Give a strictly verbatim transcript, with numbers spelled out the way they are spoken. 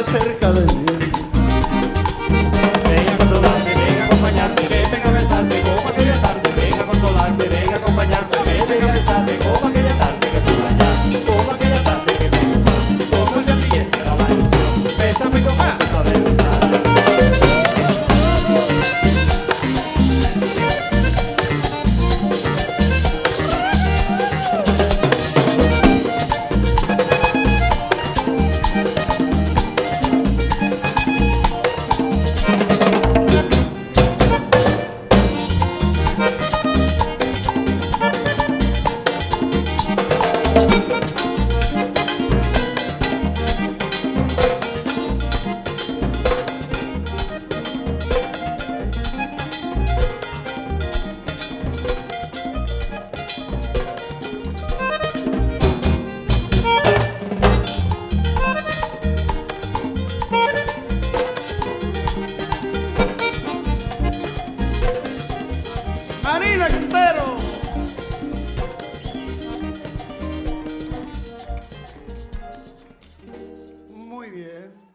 más cerca de mí. Venga a consolarte, venga a acompañarte, que venga a besarte como aquella tarde. Venga a consolarte, venga a acompañarte, que venga a besarte como aquella tarde que estuve allá, como aquella tarde que me gustó, como el día siguiente era la ilusión. Bésame con ganas de besarte. Marina Quintero. Muy bien.